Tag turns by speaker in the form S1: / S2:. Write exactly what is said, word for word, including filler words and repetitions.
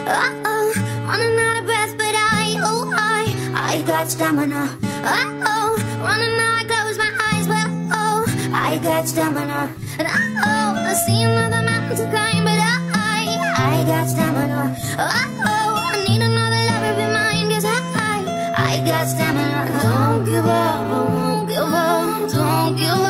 S1: Uh-oh, running out of breath, but I, oh, I, I got stamina. Uh-oh, running out, I close my eyes, but oh, I got stamina. And uh-oh, I see another mountain to climb, but I, I got stamina. Uh-oh, I need another lover be mine, 'cause I, I got stamina. Don't give up, don't give up, don't give up.